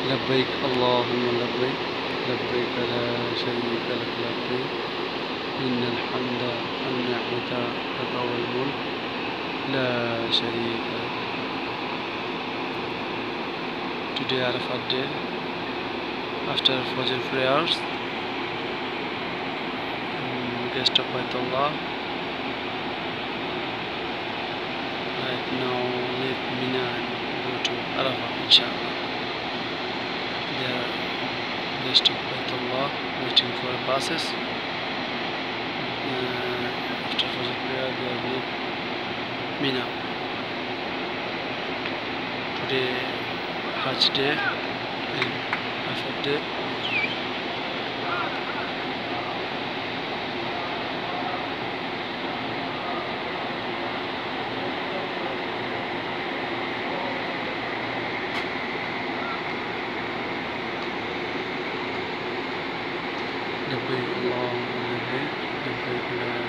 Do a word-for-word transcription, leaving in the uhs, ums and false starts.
لبيك اللهم لبيك لبيك لا شريك لك لبيك إن الحمد والنعمة لك والملك لا شريك لك. Today Arafat day, after fojar prayers, um, guest of Baitullah. Right now leave Mina and go to Arafa inshallah. They are guest of Baitullah waiting for buses. Uh, after fojar prayer they are leave Mina. Today Hajj day and Arafa day. لبيك اللهم لبيك لبيك لا